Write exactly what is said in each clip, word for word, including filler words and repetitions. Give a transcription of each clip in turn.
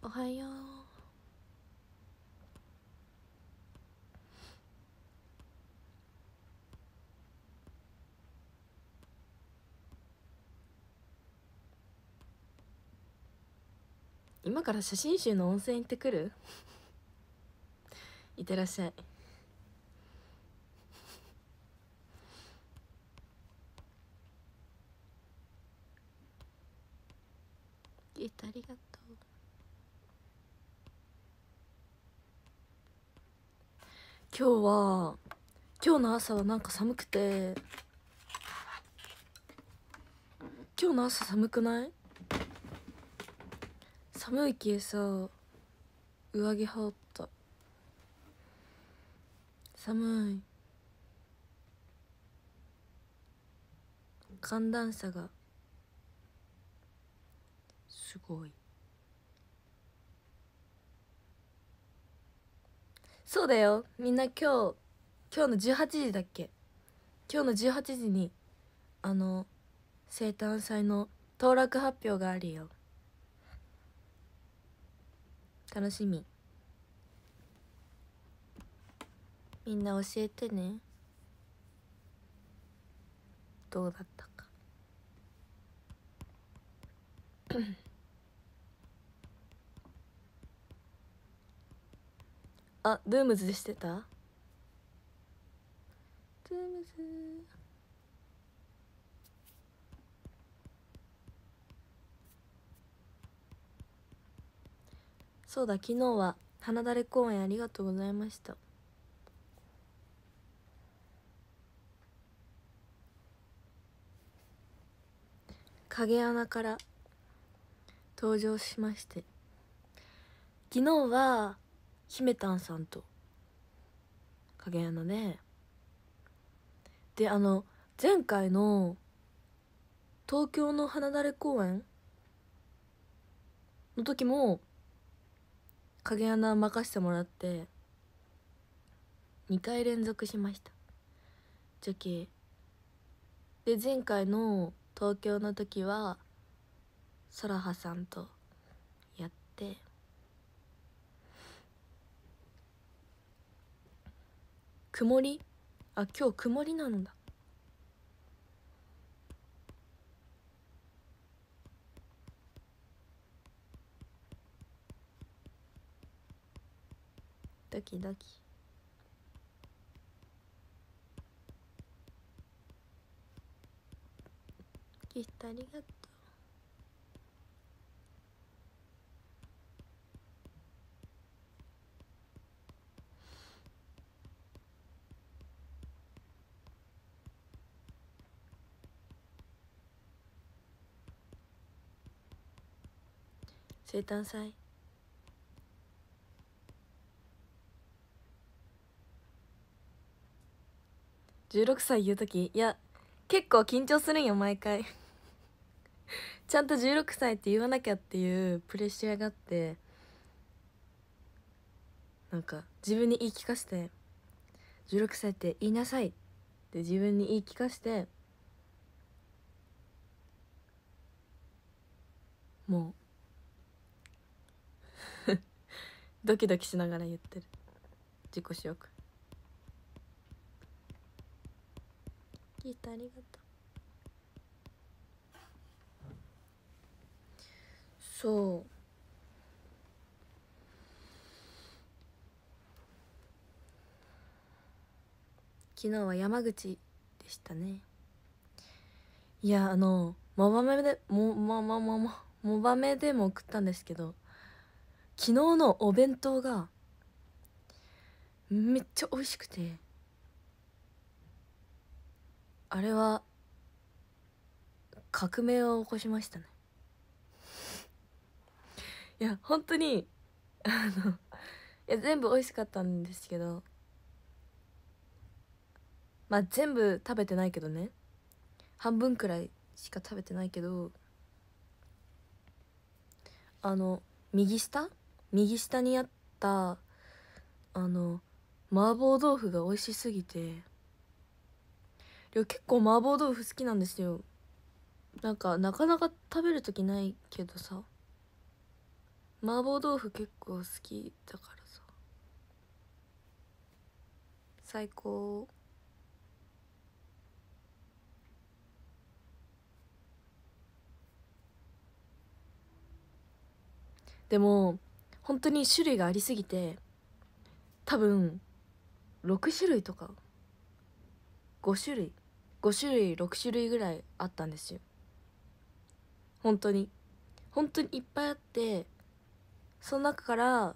おはよう。今から写真集の温泉行ってくる？いってらっしゃい。ギターありがとう。今日は今日の朝はなんか寒くて、今日の朝寒くない？寒いけさ上着羽織った。寒い。寒暖差がすごい。そうだよ、みんな今日今日のじゅうはちじだっけ？今日のじゅうはちじにあの生誕祭の当落発表があるよ。楽しみ。みんな教えてね、どうだったか。あ、ドゥームズでしてた？ドゥームズ。そうだ、昨日は花だれ公演ありがとうございました。影穴から登場しまして、昨日は姫たんさんと影穴ね。で、あの前回の東京の花だれ公演の時も影穴任せてもらってにかい連続しました。じゃけで、前回の東京の時はそらはさんとやって、曇り、あ、今日曇りなんだ。ドキドキ。ギフトありがとう。生誕祭じゅうろくさい言う時、いや結構緊張するんよ毎回。ちゃんとじゅうろくさいって言わなきゃっていうプレッシャーがあって、なんか自分に言い聞かせて、じゅうろくさいって言いなさいって自分に言い聞かせて、もうドキドキしながら言ってる。自己紹介。ギータありがとう。そう、昨日は山口でしたね。いや、あのモバメでもままままモバメでも送ったんですけど、昨日のお弁当がめっちゃ美味しくて、あれは革命を起こしましたね。いや本当にあのいや全部美味しかったんですけど、まあ全部食べてないけどね、半分くらいしか食べてないけど、あの右下右下にあったあの麻婆豆腐が美味しすぎて、いや結構麻婆豆腐好きなんですよ。なんかなかなか食べる時ないけどさ、 麻婆豆腐結構好きだからさ、最高。でも本当に種類がありすぎて、多分ろく種類とかご種類ご種類ろく種類ぐらいあったんですよ。本当に本当にいっぱいあって、その中から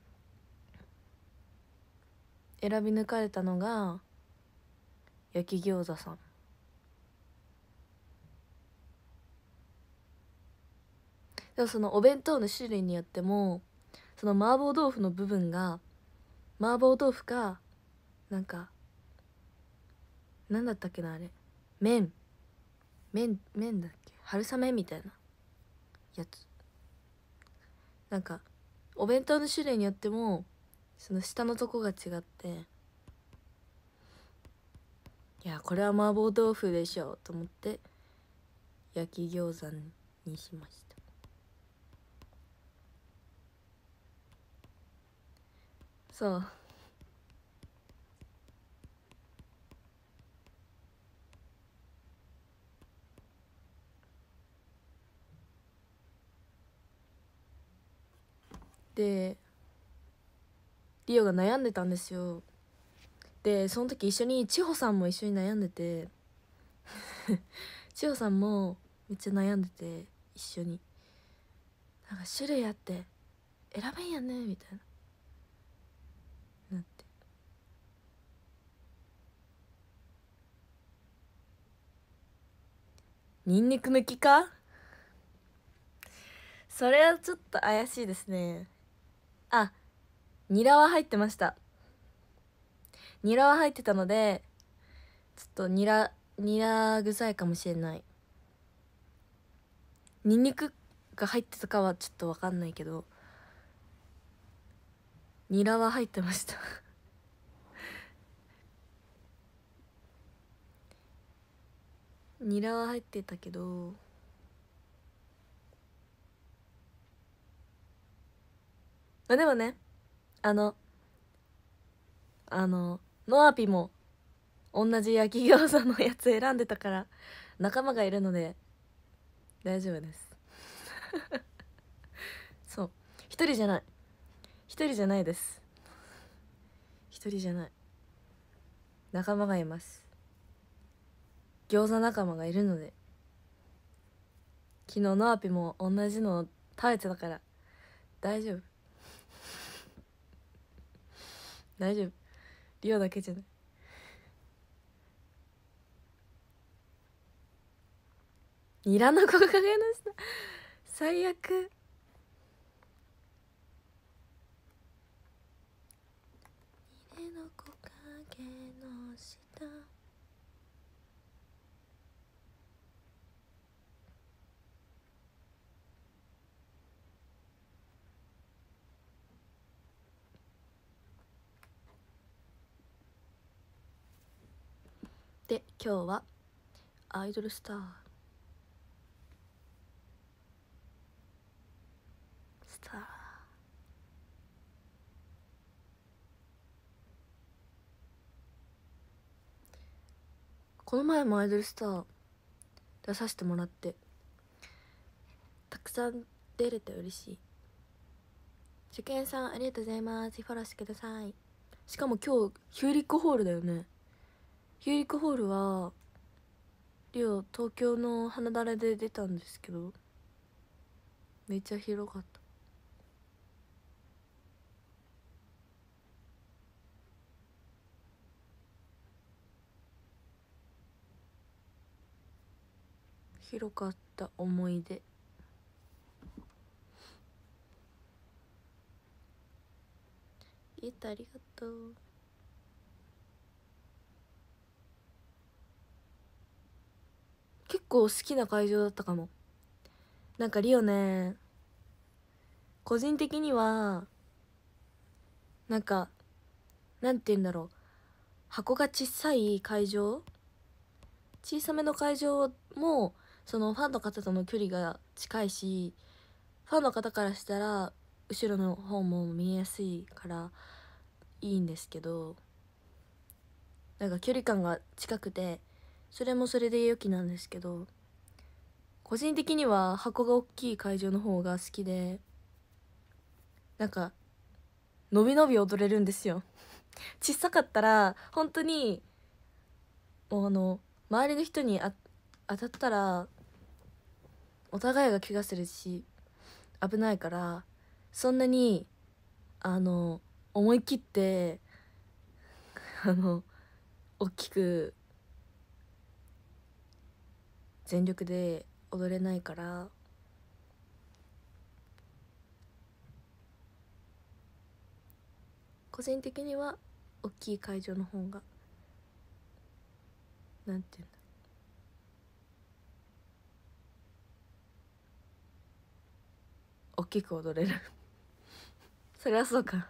選び抜かれたのが焼き餃子さん。でもそのお弁当の種類によっても、その麻婆豆腐の部分が麻婆豆腐か、なんかなんだったっけな、あれ麺麺麺だっけ、春雨みたいなやつ、なんかお弁当の種類によってもその下のとこが違って、いやこれは麻婆豆腐でしょと思って焼き餃子にしました。そうでリオが悩んでたんですよ。でその時一緒に千穂さんも一緒に悩んでて千穂さんもめっちゃ悩んでて、一緒になんか種類あって選べんやねみたいななって、ニンニク抜きか、それはちょっと怪しいですね。あ、ニラは入ってました。ニラは入ってたのでちょっとニラニラ臭いかもしれない。ニンニクが入ってたかはちょっと分かんないけど、ニラは入ってましたニラは入ってたけど、あでもね、あのあのノアピも同じ焼き餃子のやつ選んでたから仲間がいるので大丈夫ですそう、一人じゃない一人じゃないです一人じゃない、仲間がいます。餃子仲間がいるので。昨日ノアピも同じのを食べてたから大丈夫大丈夫、リオだけじゃない。ニラの木陰の下、最悪。ニラの木陰の下、で今日はアイドルスタースターこの前もアイドルスター出させてもらって、たくさん出れて嬉しい。受験さんありがとうございます。フォローしてください。しかも今日ヒューリックホールだよね。ヒューリックホールはリオ東京の花だれで出たんですけど、めっちゃ広かった。広かった思い出。ギターありがとう。結構好きな会場だったかも。なんかリオね、個人的にはなんかなんて言うんだろう、箱が小さい会場、小さめの会場もそのファンの方との距離が近いし、ファンの方からしたら後ろの方も見えやすいからいいんですけど、なんか距離感が近くてそれもそれで良きなんですけど、個人的には箱が大きい会場の方が好きで、なんかのびのび踊れるんですよ。小さかったら本当にもうあの周りの人にあ当たったらお互いが怪我するし危ないから、そんなにあの思い切ってあの大きく全力で踊れないから、個人的には大きい会場の方がなんていうんだ、大きく踊れるそりゃそうか。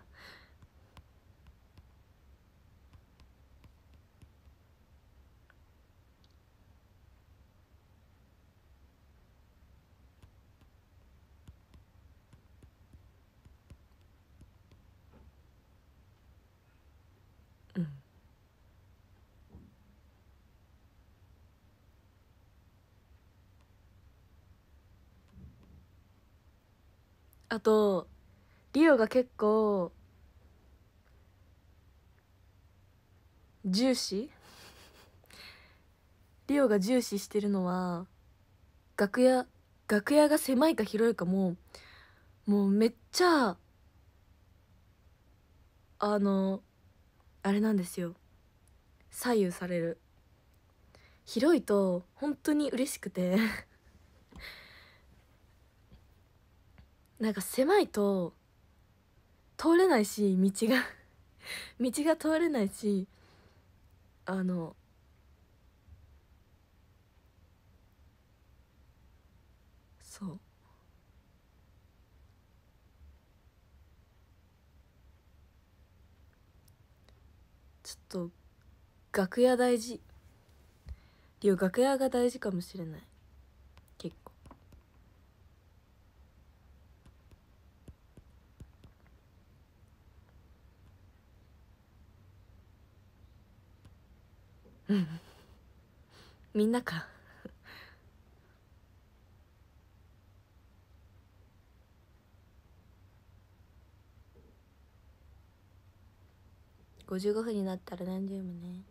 うん。あとリオが結構重視リオが重視してるのは、楽屋楽屋が狭いか広いかももうめっちゃあのあれなんですよ、左右される。広いと本当に嬉しくてなんか狭いと通れないし、道が道が通れないし、あのそうちょっと楽屋大事。リオ楽屋が大事かもしれない、結構。うんみんなかごじゅうごふんになったら何十もね。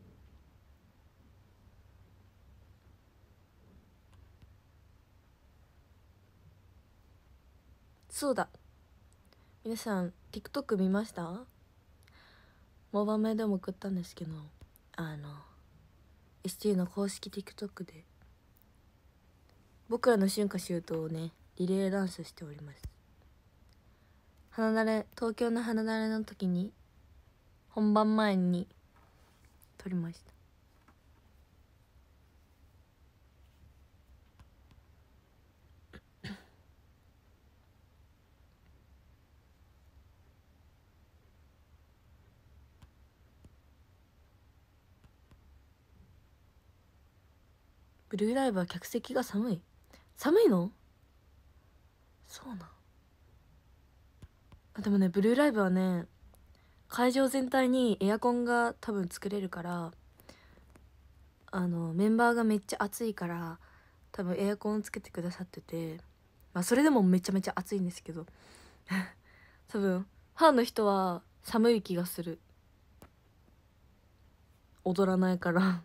そうだ、皆さん TikTok 見ました？モバメでも送ったんですけど、あの エスティー の公式 TikTok で僕らの春夏秋冬をねリレーダンスしております。花だれ、東京の花だれの時に本番前に撮りました。ブルーライブは客席が寒い。寒いの？そうなん。あでもね、ブルーライブはね会場全体にエアコンが多分作れるから、あのメンバーがめっちゃ暑いから多分エアコンつけてくださってて、まあそれでもめちゃめちゃ暑いんですけど多分ファンの人は寒い気がする、踊らないから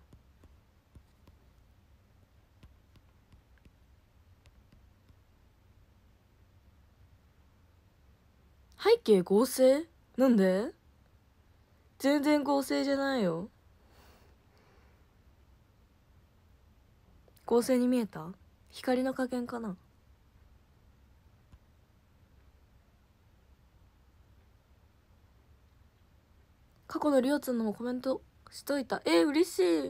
背景合成？なんで？全然合成じゃないよ。合成に見えた？光の加減かな。過去のりおつんのもコメントしといた。えー、嬉しい。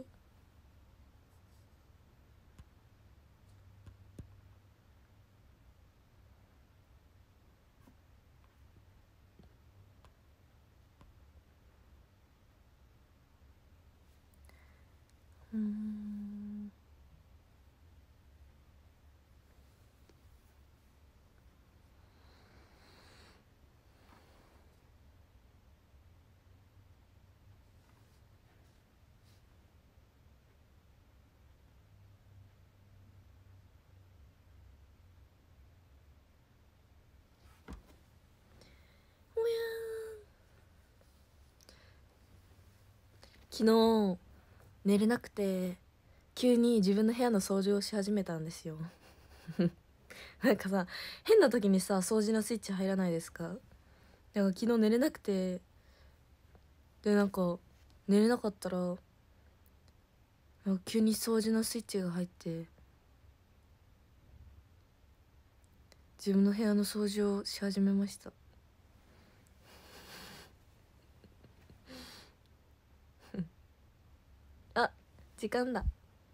うん昨日寝れなくて急に自分の部屋の掃除をし始めたんですよなんかさ、変な時にさ掃除のスイッチ入らないですか？だから昨日寝れなくて、でなんか寝れなかったらなんか急に掃除のスイッチが入って自分の部屋の掃除をし始めましたあ、時間だ。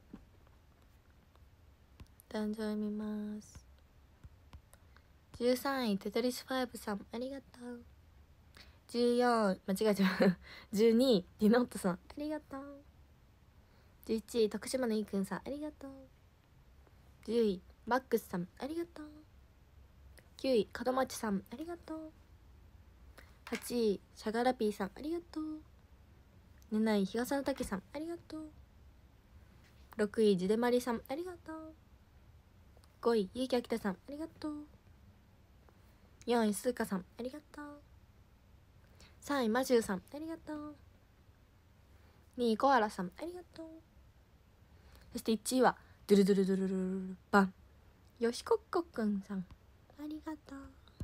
誕生日見ます。じゅうさんいテトリスファイブさんありがとう。じゅうよん間違えちゃうじゅうにディノットさんありがとう。じゅういちい徳島のいいくんさんありがとう。じゅういマックスさんありがとう。きゅうい門町さんありがとう。はちいシャガラピーさんありがとう。なない日傘のたけさんありがとう。ろくいジデマリさんありがとう。ごいゆうきあきたさんありがとう。よんいすうかさんありがとう。さんいマジューさんありがとう。にいコアラさんありがとう。そしていちいはドゥルドゥルドゥルルルルバンよしこっこくんさんありがとう。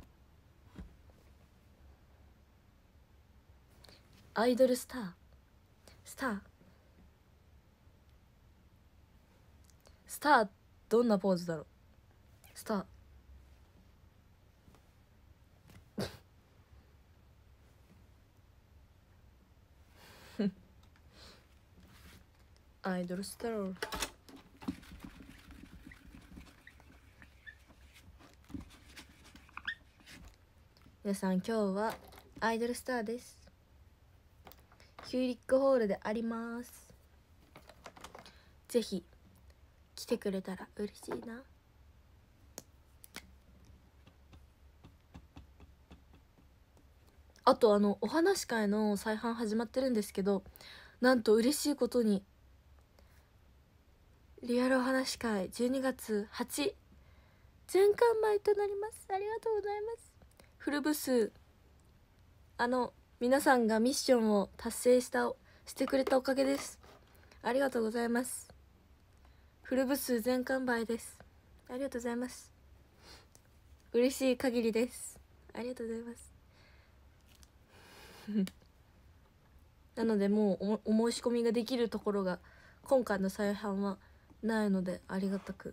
アイドルスタースタースターどんなポーズだろう。スターアイドルスター。皆さん今日はアイドルスターです。ヒューリックホールであります。ぜひ来てくれたら嬉しいな。あとあのお話会の再販始まってるんですけど、なんと嬉しいことにリアルお話会じゅうにがつはち全完売となります。ありがとうございます。フル部数、あの皆さんがミッションを達成したしてくれたおかげです。ありがとうございます。フル部数全完売です。ありがとうございます。嬉しい限りです。ありがとうございますなのでもう お, お申し込みができるところが今回の再販はないのでありがたく。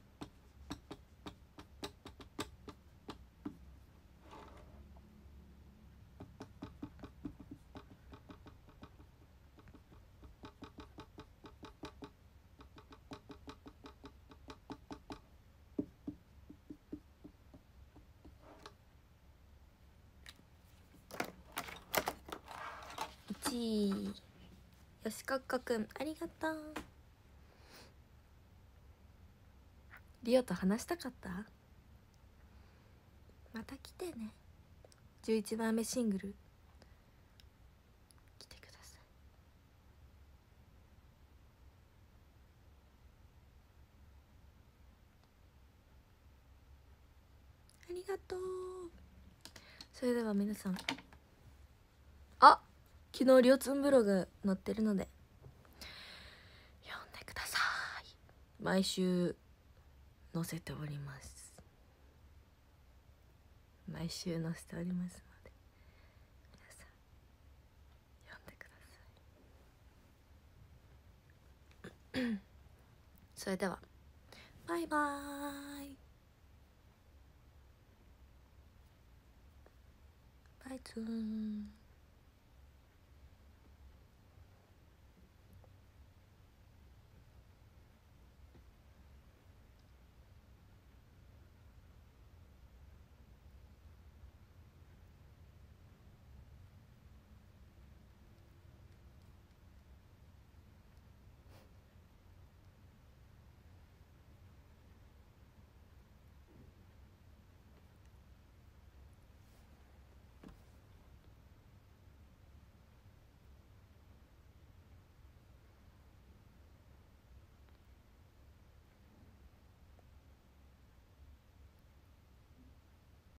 いちいよしかっこくんありがとう。リオと話したかった？また来てね。じゅういちまいめシングル来てください。ありがとう。それでは皆さん、あ、昨日りょうつんブログ載ってるので読んでください。毎週載せております。毎週載せておりますので皆さん読んでくださいそれではバイバーイ。バイツーン。